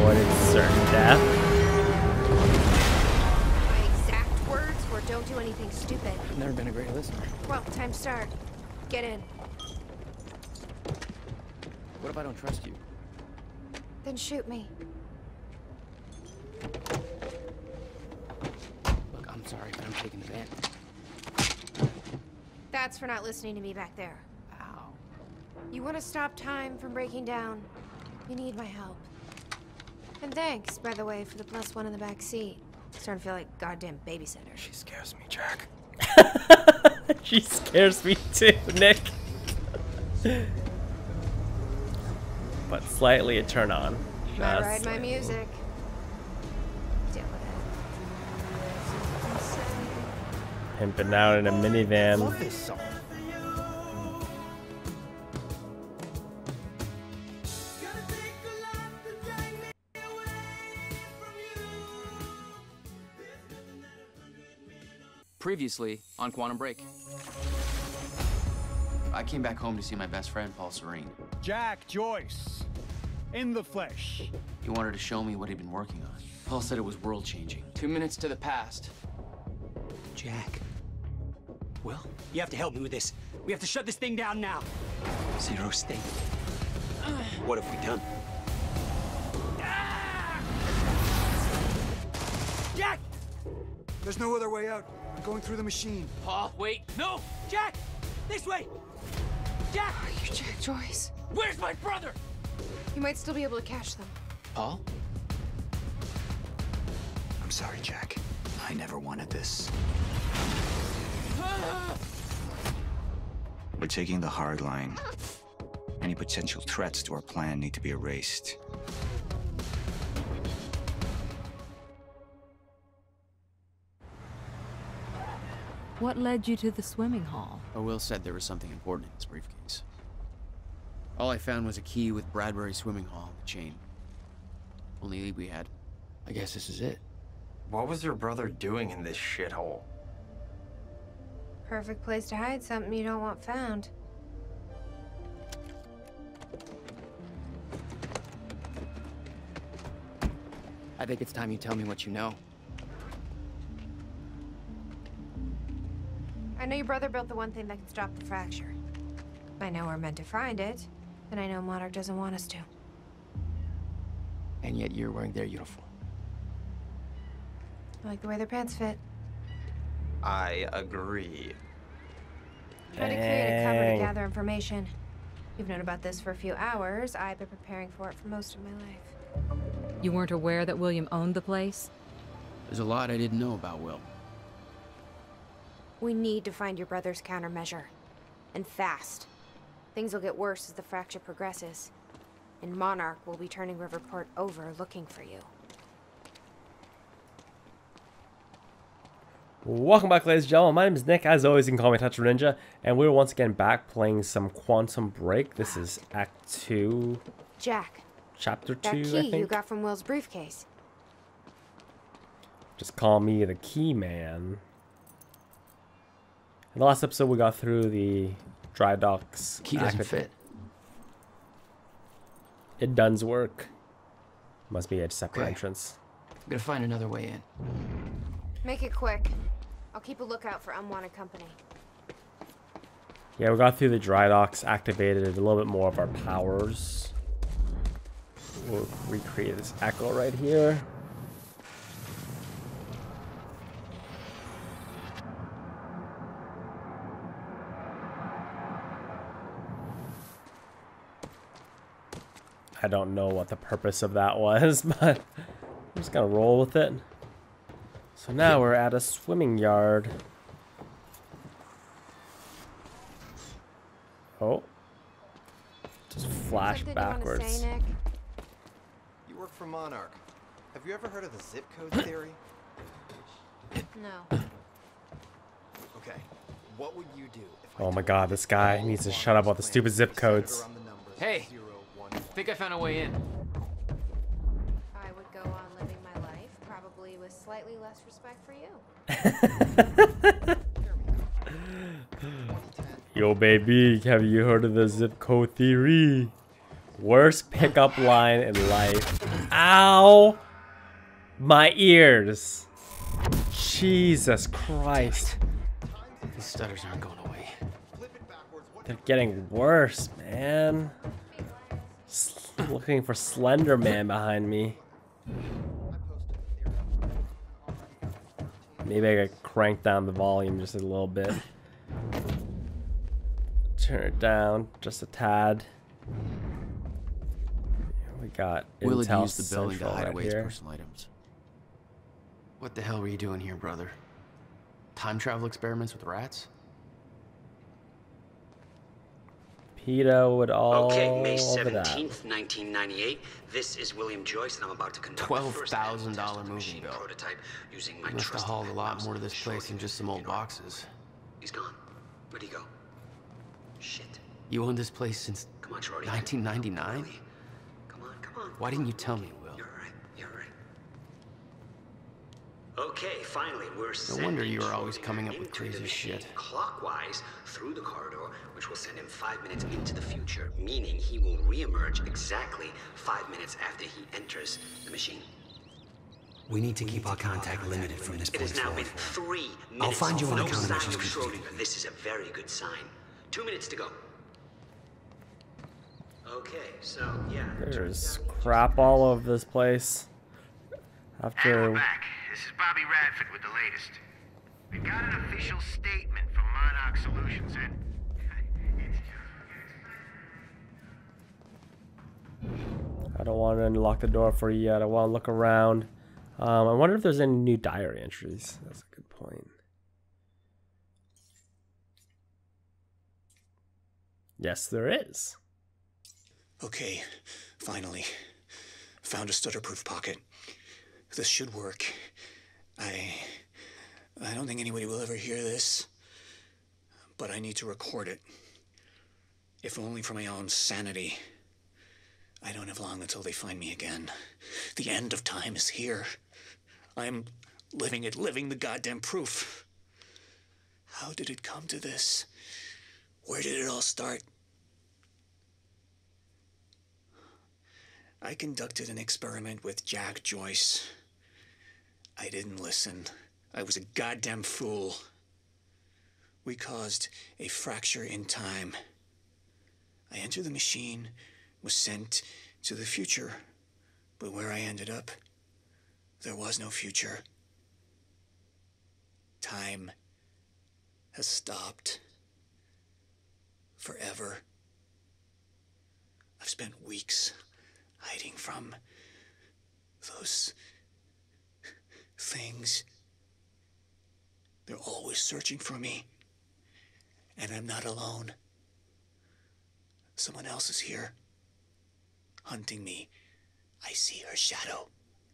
avoided certain death. My exact words were, don't do anything stupid. I've never been a great listener. Well, time to start. Get in. What if I don't trust you? Then shoot me. Look, I'm sorry, but I'm taking the van. That's for not listening to me back there. Ow. You want to stop time from breaking down? You need my help. And thanks, by the way, for the +1 in the back seat. Starting to feel like goddamn babysitter. She scares me, Jack. She scares me too, Nick. But slightly a turn on. I Just ride my slightly. music. Deal with it. Pimping out in a minivan. Love this song. Previously on Quantum Break. I came back home to see my best friend, Paul Serene. Jack, Joyce, in the flesh. He wanted to show me what he'd been working on. Paul said it was world-changing. 2 minutes to the past. Jack. Will, you have to help me with this. We have to shut this thing down now. Zero state. What have we done? Jack! There's no other way out. We're going through the machine. Paul, wait. No! Jack! This way! Jack! You Jack Joyce. Where's my brother? You might still be able to catch them. Paul? I'm sorry, Jack. I never wanted this. We're taking the hard line. Any potential threats to our plan need to be erased. What led you to the swimming hall? Oh, Will said there was something important in his briefcase. All I found was a key with Bradbury swimming hall on the chain. Only lead we had. I guess this is it. What was your brother doing in this shithole? Perfect place to hide something you don't want found. I think it's time you tell me what you know. I know your brother built the one thing that can stop the fracture. I know we're meant to find it, and I know Monarch doesn't want us to. And yet you're wearing their uniform. I like the way their pants fit. I agree. Try to create a cover to Dang. gather information. You've known about this for a few hours. I've been preparing for it for most of my life. You weren't aware that William owned the place? There's a lot I didn't know about Will. We need to find your brother's countermeasure. And fast. Things will get worse as the fracture progresses. And Monarch will be turning Riverport over looking for you. Welcome back, ladies and gentlemen. My name is Nick. As always, you can call me Touch Ninja, and we're once again back playing some Quantum Break. This is Act 2, Jack, Chapter 2, that I key think. you got from Will's briefcase. Just call me the Key Man. In the last episode, we got through the dry docks. Key doesn't fit. It does work. Must be a separate Okay. entrance. I'm gonna find another way in. Make it quick. I'll keep a lookout for unwanted company. Yeah, we got through the dry docks, activated a little bit more of our powers. We'll recreate this echo right here. I don't know what the purpose of that was, but I'm just gonna roll with it. So now we're at a swimming yard. Oh. Just flash Something backwards. You want to say, Nick? You work for Monarch. Have you ever heard of the zip code theory? No. Okay. What would you do if Oh my god, this guy needs to shut up about the stupid zip codes. Hey! I think I found a way in. I would go on living my life, probably with slightly less respect for you. Yo, baby, have you heard of the zip code theory? Worst pickup line in life. Ow! My ears. Jesus Christ. These stutters aren't going away. They're getting worse, man. Looking for Slender Man behind me. Maybe I could crank down the volume just a little bit. Turn it down just a tad. We got Willard Intel used the building to Central hide right away his here. personal items. What the hell were you doing here, brother? Time travel experiments with rats? Pedo would all Okay, May over 17th, 1998. This is William Joyce, and I'm about to conduct the first $12,000 test of the moving machine bill. prototype using my You must have trusted hauled a lot mouse, more to this place than just some old you know. boxes. He's gone. Where'd he go? Shit. You owned this place since Come on, Shorty. 1999? Really? Come on. Why didn't you tell me, Will? You're right. Okay, finally, we're No wonder you were always coming up with crazy shit. clockwise through the corridor, which will send him 5 minutes into the future, meaning he will reemerge exactly 5 minutes after he enters the machine. We need to keep our contact limited from this It point has now been forward. 3 minutes. I'll find you on no the sign countermeasures of computer. Schrodinger. This is a very good sign. 2 minutes to go. Okay, so yeah. There's crap all over this place. And After we're back. This is Bobby Radford with the latest. We got an official statement from Monarch Solutions, and I don't want to unlock the door for you yet. I want to look around. I wonder if there's any new diary entries. That's a good point. Yes, there is. Okay, finally. Found a stutter-proof pocket. This should work. I don't think anybody will ever hear this, but I need to record it. If only for my own sanity. I don't have long until they find me again. The end of time is here. I'm living the goddamn proof. How did it come to this? Where did it all start? I conducted an experiment with Jack Joyce. I didn't listen. I was a goddamn fool. We caused a fracture in time. I entered the machine, was sent to the future, but where I ended up, there was no future. Time has stopped. Forever. I've spent weeks hiding from those things. They're always searching for me. And I'm not alone. Someone else is here, hunting me. I see her shadow.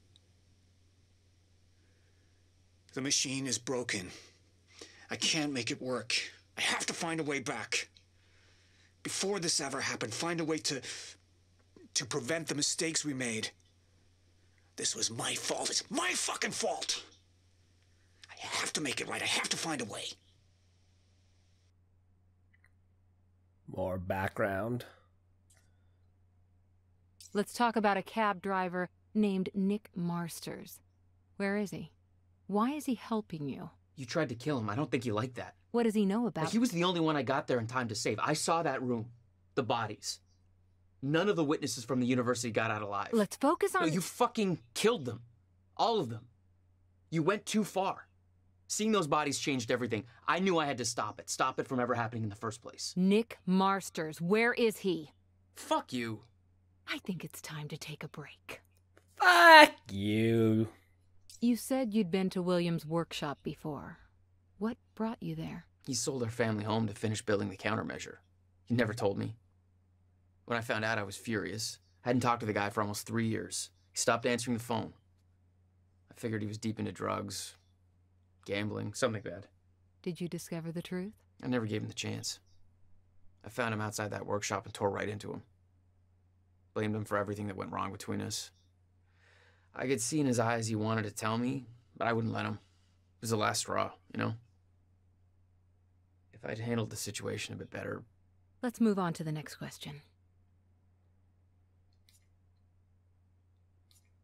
The machine is broken. I can't make it work. I have to find a way back. Before this ever happened, find a way to prevent the mistakes we made. This was my fault. It's my fucking fault. I have to make it right. I have to find a way. More background. Let's talk about a cab driver named Nick Marsters. Where is he? Why is he helping you? You tried to kill him. I don't think you like that. What does he know about? He was the only one I got there in time to save. I saw that room. The bodies. None of the witnesses from the university got out alive. Let's focus on... No, you fucking killed them. All of them. You went too far. Seeing those bodies changed everything. I knew I had to stop it. Stop it from ever happening in the first place. Nick Marsters, where is he? Fuck you. I think it's time to take a break. Fuck you. You said you'd been to William's workshop before. What brought you there? He sold our family home to finish building the countermeasure. He never told me. When I found out, I was furious. I hadn't talked to the guy for almost 3 years. He stopped answering the phone. I figured he was deep into drugs, gambling, something bad. Did you discover the truth? I never gave him the chance. I found him outside that workshop and tore right into him. Blamed him for everything that went wrong between us. I could see in his eyes he wanted to tell me, but I wouldn't let him. It was the last straw, you know? If I'd handled the situation a bit better... Let's move on to the next question.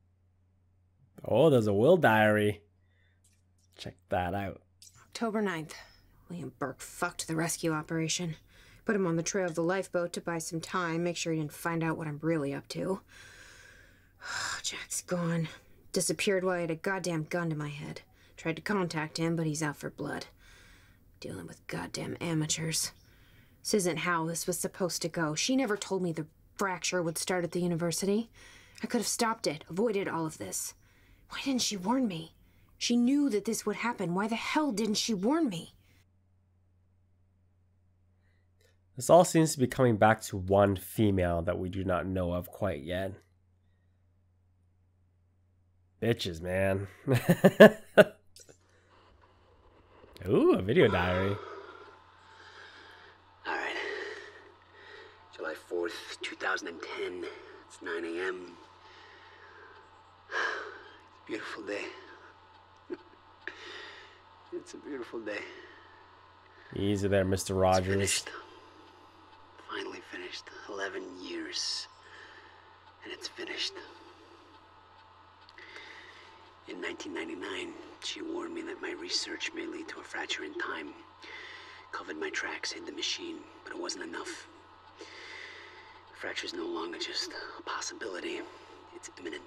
Oh, there's a will diary. Check that out. October 9th. William Burke fucked the rescue operation. Put him on the trail of the lifeboat to buy some time, make sure he didn't find out what I'm really up to. Jack's gone. Disappeared while I had a goddamn gun to my head. Tried to contact him, but he's out for blood. Dealing with goddamn amateurs. This isn't how this was supposed to go. She never told me the fracture would start at the university. I could have stopped it, avoided all of this. Why didn't she warn me? She knew that this would happen. Why the hell didn't she warn me? This all seems to be coming back to one female that we do not know of quite yet. Bitches, man. Ooh, a video diary. All right. July 4th, 2010. It's 9 a.m. Beautiful day. It's a beautiful day. Easy there, Mr. Rogers. Finished. Finally finished. 11 years. And it's finished. In 1999, she warned me that my research may lead to a fracture in time. Covered my tracks, hid the machine, but it wasn't enough. The fracture's no longer just a possibility. It's imminent.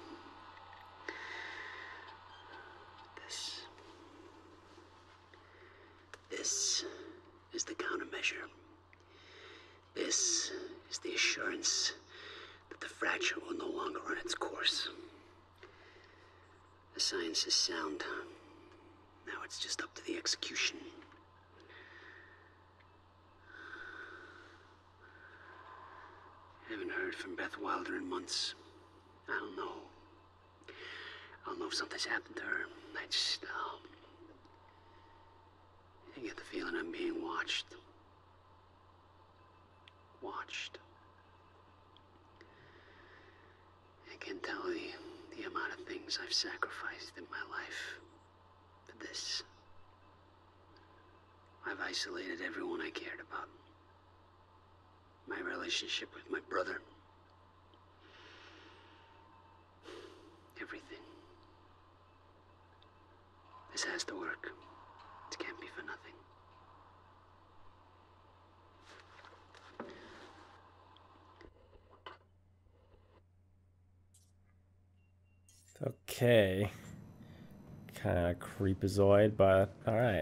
This is the countermeasure. This is the assurance that the fracture will no longer run its course. The science is sound. Now it's just up to the execution. I haven't heard from Beth Wilder in months. I don't know. I don't know if something's happened to her. I get the feeling I'm being watched. Watched. I can't tell the amount of things I've sacrificed in my life for this. I've isolated everyone I cared about. My relationship with my brother. Everything. This has to work. It can't be for nothing. Okay. Kind of creepazoid, but alright.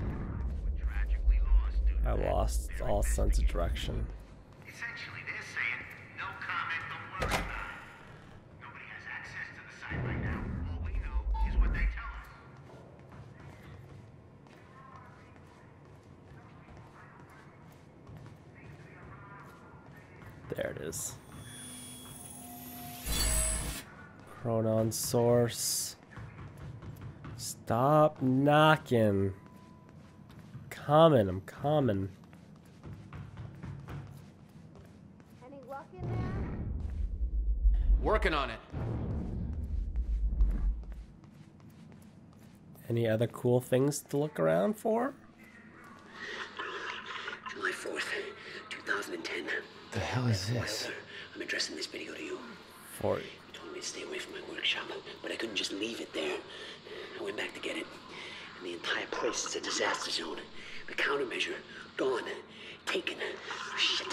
I lost all sense of direction. Essentially, they're saying, no comment, don't worry about it. Nobody has access to the site right now. All we know is what they tell us. There it is. Chronon source. Stop knocking. I'm coming. Any luck in there? Working on it. Any other cool things to look around for? July 4th, 2010. The hell is this? I'm addressing this video to you. For You told me to stay away from my workshop, but I couldn't just leave it there. I went back to get it, and the entire place is a disaster zone. The countermeasure, gone, taken. Shit.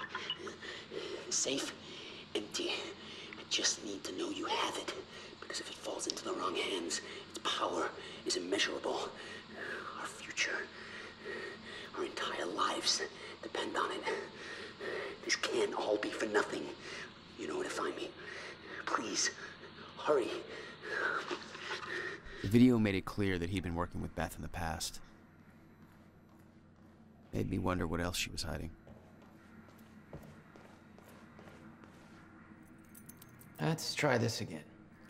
Safe, empty. I just need to know you have it, because if it falls into the wrong hands, its power is immeasurable. Our future, our entire lives depend on it. This can't all be for nothing. You know where to find me. Please, hurry. The video made it clear that he'd been working with Beth in the past. Made me wonder what else she was hiding. Let's try this again.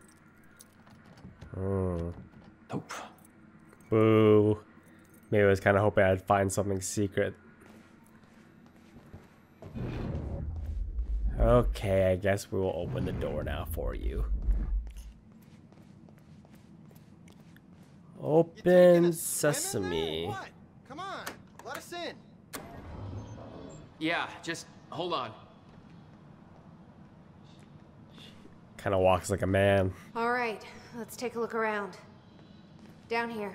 Nope. Boo. Maybe I was kind of hoping I'd find something secret. Okay, I guess we will open the door now for you. Open sesame. What? Come on, let us in. Yeah, just hold on. Kind of walks like a man. All right, let's take a look around. Down here.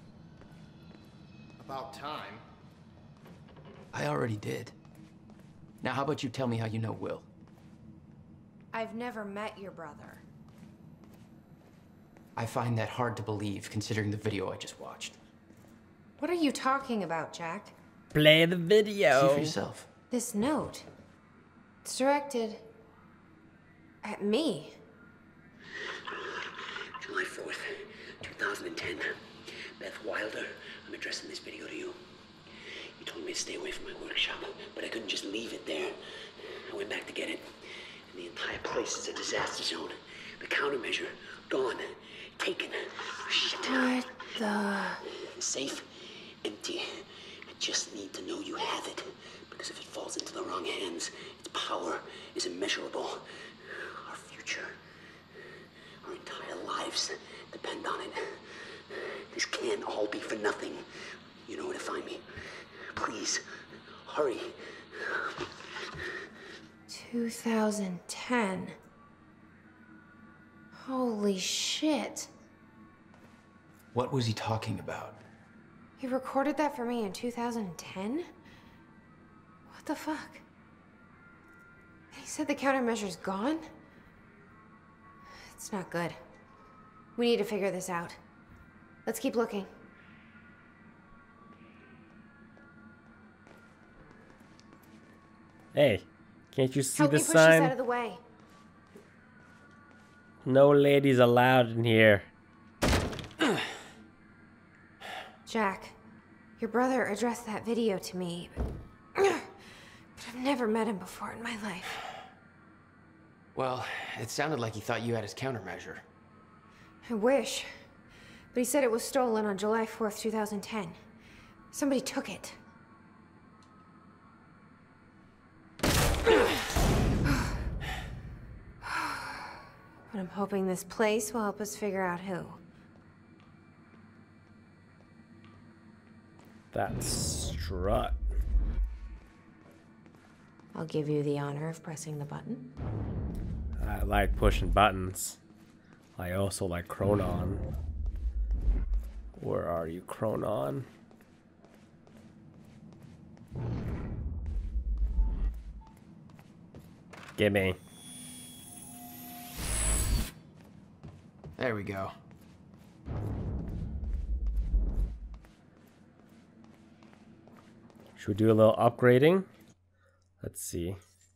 About time. I already did. Now, how about you tell me how you know Will? I've never met your brother. I find that hard to believe, considering the video I just watched. What are you talking about, Jack? Play the video. See for yourself. This note. It's directed at me. July 4th, 2010. Beth Wilder, I'm addressing this video to you. You told me to stay away from my workshop, but I couldn't just leave it there. I went back to get it, and the entire place is a disaster zone. The countermeasure, gone. Taken. Shit. What the... The safe, empty. I just need to know you have it, because if it falls into the wrong hands, its power is immeasurable. Our future, our entire lives depend on it. This can't all be for nothing. You know where to find me. Please, hurry. 2010. Holy shit. What was he talking about? He recorded that for me in 2010? What the fuck? He said the countermeasure's gone? It's not good. We need to figure this out. Let's keep looking. Hey, can't you see Help the me push this out sign? of the way. No ladies allowed in here. Jack, your brother addressed that video to me, but I've never met him before in my life. Well, it sounded like he thought you had his countermeasure. I wish. But he said it was stolen on July 4th, 2010. Somebody took it. But I'm hoping this place will help us figure out who. That strut. I'll give you the honor of pressing the button. I like pushing buttons. I also like Chronon. Where are you, Chronon? Gimme. There we go. Should we do a little upgrading? Let's see.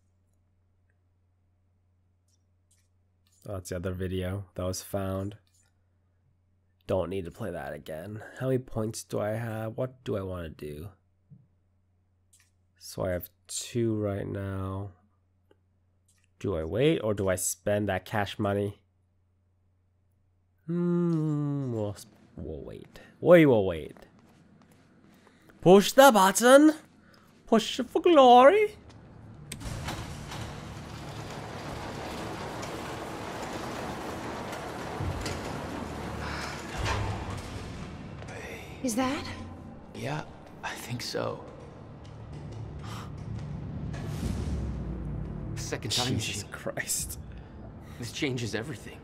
Oh, that's the other video that was found. Don't need to play that again. How many points do I have? What do I want to do? So I have 2 right now. Do I wait or do I spend that cash money? We'll wait. We will wait. Push the button. Push it for glory. Is that? Yeah, I think so. Second time Jesus Christ. This changes everything.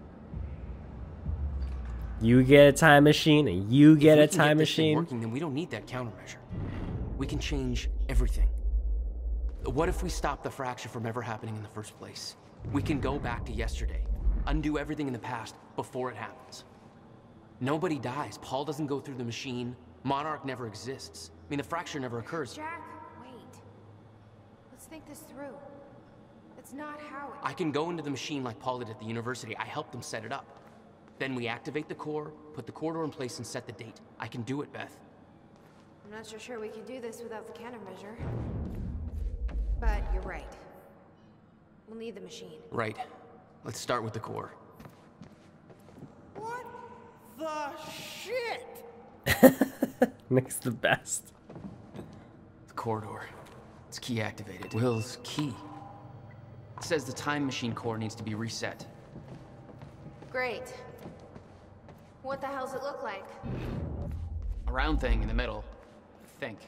You get a time machine and you get a time If this thing machine. working, then we don't need that countermeasure. We can change everything. What if we stop the fracture from ever happening in the first place? We can go back to yesterday, undo everything in the past before it happens. Nobody dies. Paul doesn't go through the machine. Monarch never exists. I mean, the fracture never occurs. Jack, wait. Let's think this through. That's not how it... I can go into the machine like Paul did at the university. I helped them set it up. Then we activate the core, put the corridor in place, and set the date. I can do it, Beth. I'm not so sure we can do this without the countermeasure. But you're right. We'll need the machine. Right. Let's start with the core. What the shit? Nick's the best. The corridor. It's key activated. Will's key. It says the time machine core needs to be reset. Great. What the hell's it look like? A round thing in the middle. I think.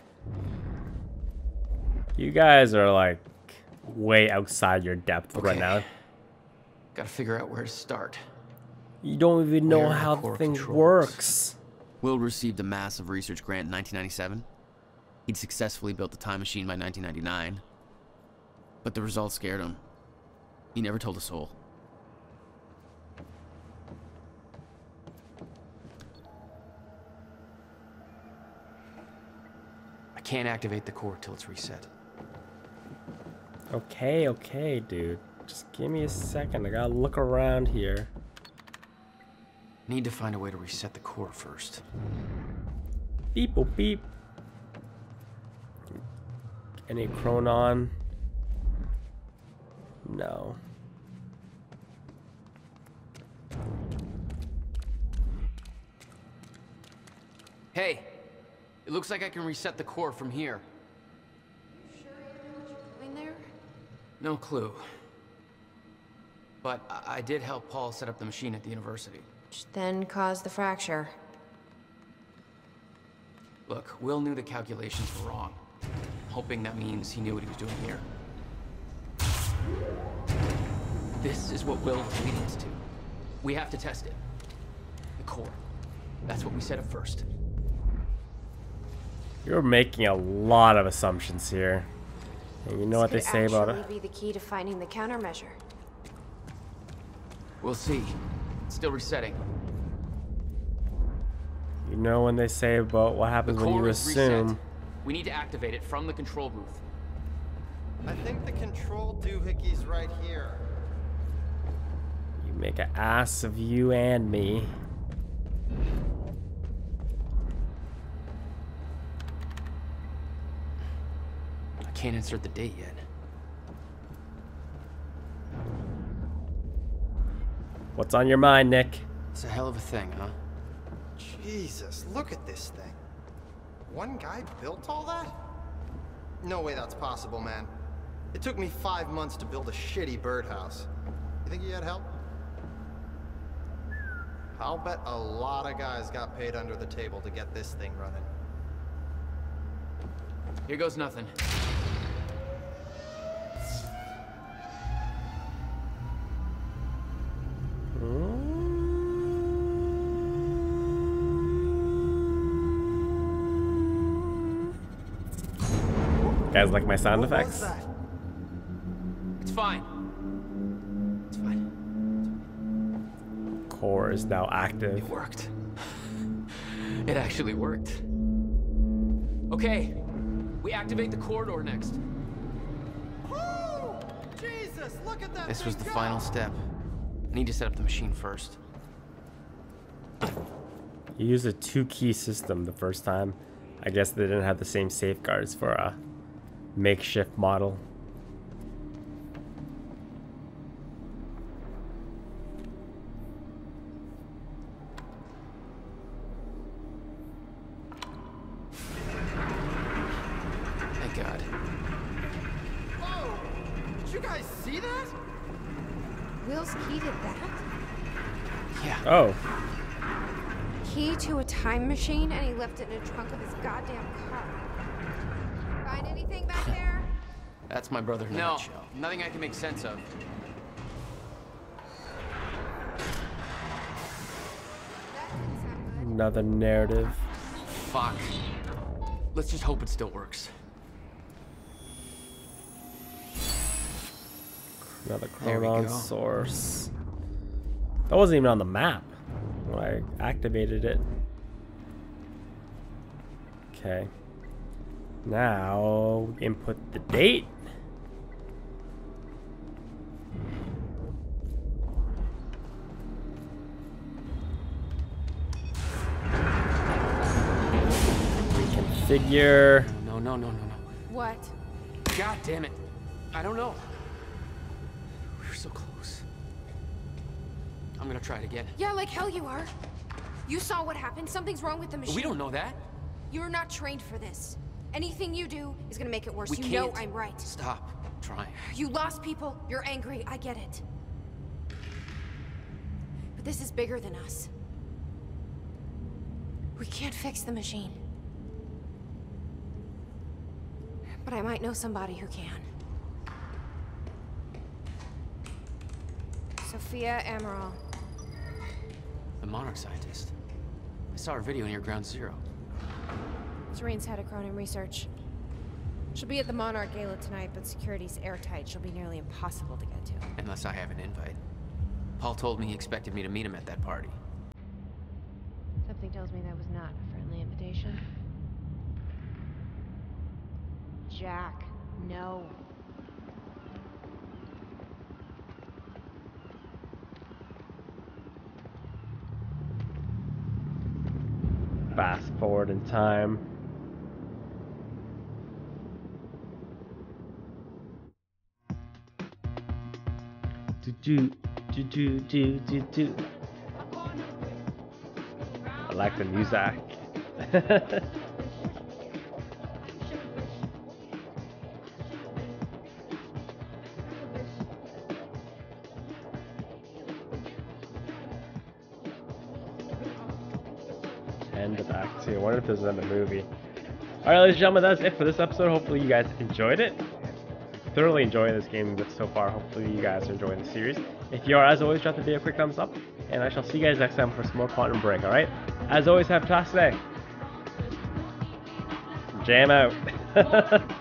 You guys are like way outside your depth right now. Gotta figure out where to start. You don't even know Where are how the core the thing controls? works. Will received a massive research grant in 1997. He'd successfully built the time machine by 1999. But the results scared him. He never told a soul. I can't activate the core till it's reset. Okay, dude. Just give me a second. I gotta look around here. Need to find a way to reset the core first. Beep, boop, beep. Any chronon? No. Hey, it looks like I can reset the core from here. You sure you know what you're doing there? No clue. But I did help Paul set up the machine at the university. Which then caused the fracture. Look, Will knew the calculations were wrong. Hoping that means he knew what he was doing here. This is what Will is leading us to. We have to test it. The core. That's what we set up first. You're making a lot of assumptions here. And you know what they say about it? This could actually be the key to finding the countermeasure. We'll see. It's still resetting. You know when they say about what happens The when core you is assume. reset. We need to activate it from the control booth. I think the control doohickeys right here. You make an ass of you and me. I can't insert the date yet. What's on your mind, Nick? It's a hell of a thing, huh? Jesus, look at this thing. One guy built all that? No way that's possible, man. It took me 5 months to build a shitty birdhouse. You think he had help? I'll bet a lot of guys got paid under the table to get this thing running. Here goes nothing. Guys like my sound What effects? was that? It's fine. It's fine. Core is now active. It worked. It actually worked. Okay, we activate the corridor next. Oh, Jesus, look at that. This was the thing final go. step. I need to set up the machine first. You used a 2-key system the first time. I guess they didn't have the same safeguards for a makeshift model. Thank God. Whoa! Did you guys see that? Will's key did that? Yeah. Oh, Key to a time machine, and he left it in the trunk of his goddamn car. Find anything back there? That's my brother in a No, nutshell. Nothing I can make sense of. That didn't sound good. another narrative. Fuck. Let's just hope it still works. Another There we chronon go. source. That wasn't even on the map when I activated it. Okay. Now input the date. Reconfigure. No, no, no, no, no. What? God damn it. I don't know. We were so close. I'm gonna try it again. Yeah, like hell you are. You saw what happened. Something's wrong with the machine. We don't know that. You're not trained for this. Anything you do is gonna make it worse. We You can't. know I'm right. Stop trying. You lost people. You're angry. I get it. But this is bigger than us. We can't fix the machine. But I might know somebody who can. So Sophia Amaral. The Monarch scientist. I saw her video near Ground Zero. Serene's head of Cronin Research. She'll be at the Monarch Gala tonight, but security's airtight. She'll be nearly impossible to get to. Unless I have an invite. Paul told me he expected me to meet him at that party. Something tells me that was not a friendly invitation. Jack, no. Fast forward in time. Do. I like the music. And the back too. I wonder if there's another movie. Alright, ladies and gentlemen, that's it for this episode. Hopefully you guys enjoyed it. Thoroughly enjoying this game so far. Hopefully you guys are enjoying the series. If you are, as always, drop the video a quick thumbs up. And I shall see you guys next time for some more Quantum Break, alright? As always, have a fantastic day. Jam out.